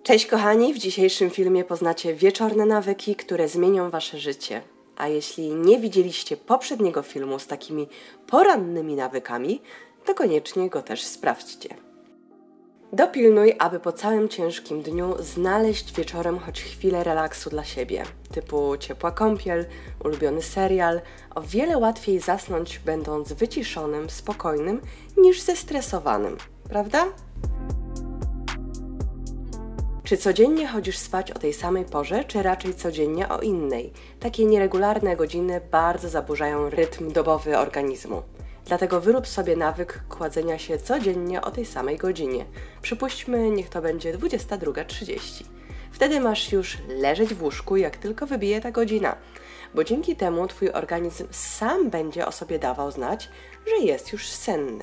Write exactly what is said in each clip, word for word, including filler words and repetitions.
Cześć kochani, w dzisiejszym filmie poznacie wieczorne nawyki, które zmienią wasze życie. A jeśli nie widzieliście poprzedniego filmu z takimi porannymi nawykami, to koniecznie go też sprawdźcie. Dopilnuj, aby po całym ciężkim dniu znaleźć wieczorem choć chwilę relaksu dla siebie, typu ciepła kąpiel, ulubiony serial. O wiele łatwiej zasnąć będąc wyciszonym, spokojnym niż zestresowanym, prawda? Czy codziennie chodzisz spać o tej samej porze, czy raczej codziennie o innej? Takie nieregularne godziny bardzo zaburzają rytm dobowy organizmu. Dlatego wyrób sobie nawyk kładzenia się codziennie o tej samej godzinie. Przypuśćmy, niech to będzie dwudziesta druga trzydzieści. Wtedy masz już leżeć w łóżku, jak tylko wybije ta godzina, bo dzięki temu Twój organizm sam będzie o sobie dawał znać, że jest już senny.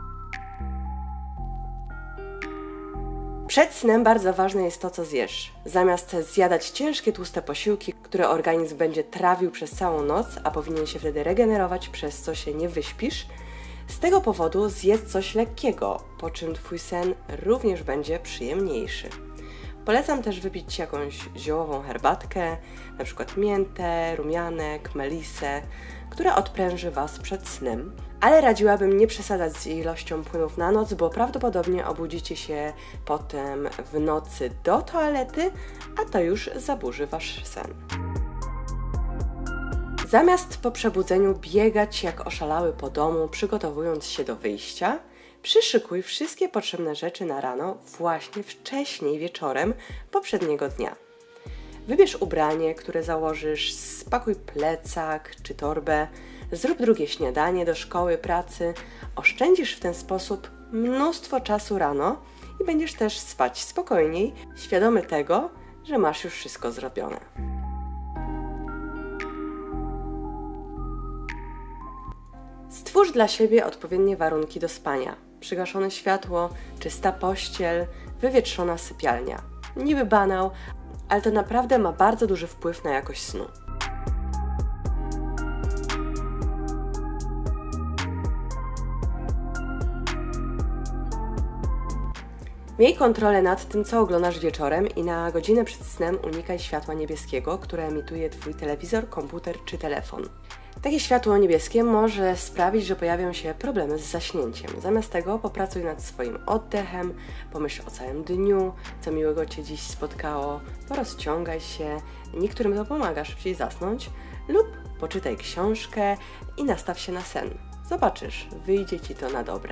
Przed snem bardzo ważne jest to, co zjesz. Zamiast zjadać ciężkie, tłuste posiłki, które organizm będzie trawił przez całą noc, a powinien się wtedy regenerować, przez co się nie wyśpisz, z tego powodu zjedz coś lekkiego, po czym Twój sen również będzie przyjemniejszy. Polecam też wypić Ci jakąś ziołową herbatkę, na przykład miętę, rumianek, melisę, która odpręży Was przed snem. Ale radziłabym nie przesadzać z ilością płynów na noc, bo prawdopodobnie obudzicie się potem w nocy do toalety, a to już zaburzy Wasz sen. Zamiast po przebudzeniu biegać jak oszalały po domu, przygotowując się do wyjścia, przyszykuj wszystkie potrzebne rzeczy na rano właśnie wcześniej wieczorem poprzedniego dnia. Wybierz ubranie, które założysz, spakuj plecak czy torbę, zrób drugie śniadanie do szkoły, pracy. Oszczędzisz w ten sposób mnóstwo czasu rano i będziesz też spać spokojniej, świadomy tego, że masz już wszystko zrobione. Stwórz dla siebie odpowiednie warunki do spania. Przygaszone światło, czysta pościel, wywietrzona sypialnia. Niby banał, ale to naprawdę ma bardzo duży wpływ na jakość snu. Miej kontrolę nad tym, co oglądasz wieczorem i na godzinę przed snem unikaj światła niebieskiego, które emituje Twój telewizor, komputer czy telefon. Takie światło niebieskie może sprawić, że pojawią się problemy z zaśnięciem. Zamiast tego popracuj nad swoim oddechem, pomyśl o całym dniu, co miłego Cię dziś spotkało, porozciągaj się, niektórym to pomaga szybciej zasnąć, lub poczytaj książkę i nastaw się na sen. Zobaczysz, wyjdzie Ci to na dobre.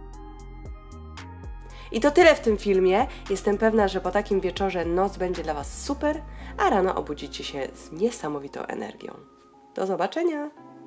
I to tyle w tym filmie. Jestem pewna, że po takim wieczorze noc będzie dla Was super, a rano obudzicie się z niesamowitą energią. Do zobaczenia!